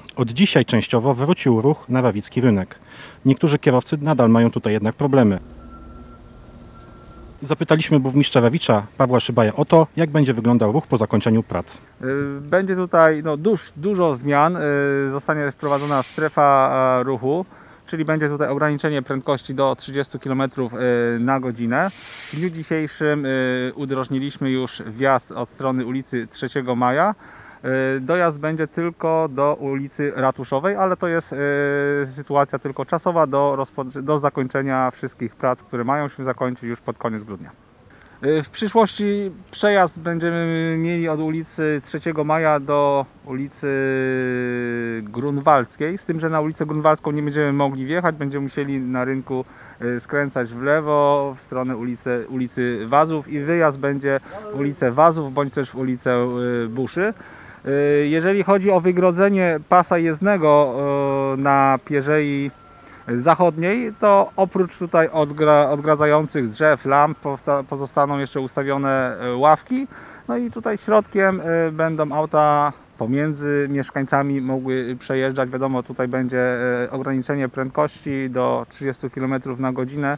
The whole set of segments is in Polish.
Od dzisiaj częściowo wrócił ruch na rawicki rynek. Niektórzy kierowcy nadal mają tutaj jednak problemy. Zapytaliśmy burmistrza Rawicza, Pawła Szybaja, o to, jak będzie wyglądał ruch po zakończeniu prac. Będzie tutaj dużo zmian. Zostanie wprowadzona strefa ruchu, czyli będzie tutaj ograniczenie prędkości do 30 km na godzinę. W dniu dzisiejszym udrożniliśmy już wjazd od strony ulicy 3 Maja. Dojazd będzie tylko do ulicy Ratuszowej, ale to jest sytuacja tylko czasowa do zakończenia wszystkich prac, które mają się zakończyć już pod koniec grudnia. W przyszłości przejazd będziemy mieli od ulicy 3 Maja do ulicy Grunwaldzkiej, z tym, że na ulicę Grunwaldzką nie będziemy mogli wjechać, będziemy musieli na rynku skręcać w lewo w stronę ulicy Wazów i wyjazd będzie w ulicę Wazów bądź też w ulicę Buszy. Jeżeli chodzi o wygrodzenie pasa jezdnego na Pierzei Zachodniej, to oprócz tutaj odgradzających drzew, lamp pozostaną jeszcze ustawione ławki. No i tutaj środkiem będą auta pomiędzy mieszkańcami mogły przejeżdżać. Wiadomo, tutaj będzie ograniczenie prędkości do 30 km na godzinę.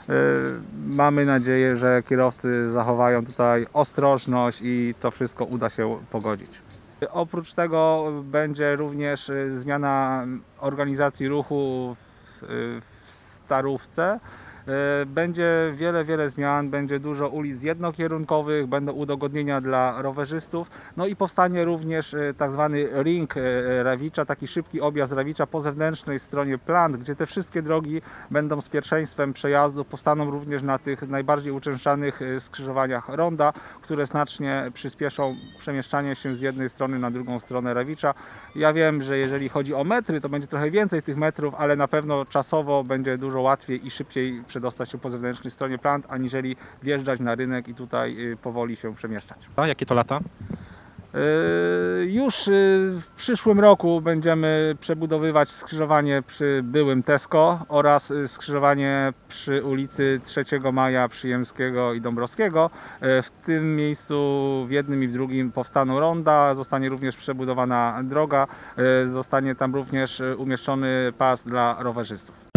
Mamy nadzieję, że kierowcy zachowają tutaj ostrożność i to wszystko uda się pogodzić. Oprócz tego będzie również zmiana organizacji ruchu w Starówce. Będzie wiele zmian, będzie dużo ulic jednokierunkowych, będą udogodnienia dla rowerzystów, no i powstanie również tak zwany ring Rawicza, taki szybki objazd Rawicza po zewnętrznej stronie plant, gdzie te wszystkie drogi będą z pierwszeństwem przejazdu, powstaną również na tych najbardziej uczęszczanych skrzyżowaniach ronda, które znacznie przyspieszą przemieszczanie się z jednej strony na drugą stronę Rawicza. Ja wiem, że jeżeli chodzi o metry, to będzie trochę więcej tych metrów, ale na pewno czasowo będzie dużo łatwiej i szybciej przedostać się po zewnętrznej stronie plant, aniżeli wjeżdżać na rynek i tutaj powoli się przemieszczać. A jakie to lata? Już w przyszłym roku będziemy przebudowywać skrzyżowanie przy byłym Tesco oraz skrzyżowanie przy ulicy 3 Maja Przyjemskiego i Dąbrowskiego. W tym miejscu w jednym i w drugim powstaną ronda, zostanie również przebudowana droga, zostanie tam również umieszczony pas dla rowerzystów.